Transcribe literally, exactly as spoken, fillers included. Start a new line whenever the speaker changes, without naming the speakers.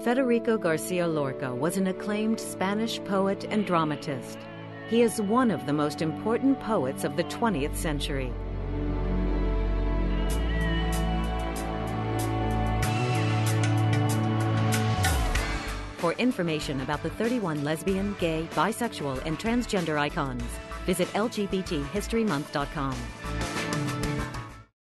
Federico Garcia Lorca was an acclaimed Spanish poet and dramatist. He is one of the most important poets of the twentieth century. For information about the thirty-one lesbian, gay, bisexual, and transgender icons, visit L G B T history month dot com.